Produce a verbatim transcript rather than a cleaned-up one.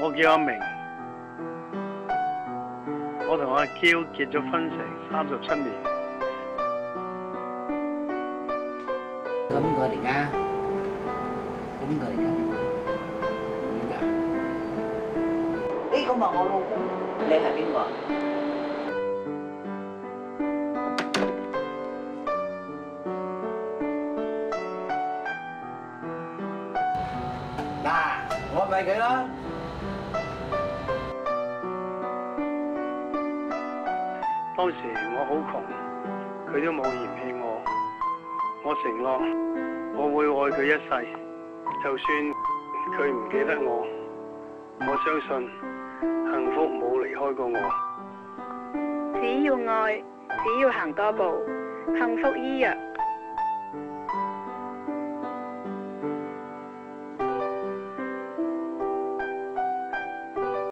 我叫阿明，我同阿嬌結咗婚成三十七年。 咁佢哋㗎，咁佢哋㗎，點㗎？呢個咪我老公，你係邊個？嗱，我咪佢啦。 當時我好窮，佢都冇嫌棄我。我承諾我會愛佢一世，就算佢唔記得我，我相信幸福冇離開過我。 只要愛，只要行多步，幸福依約。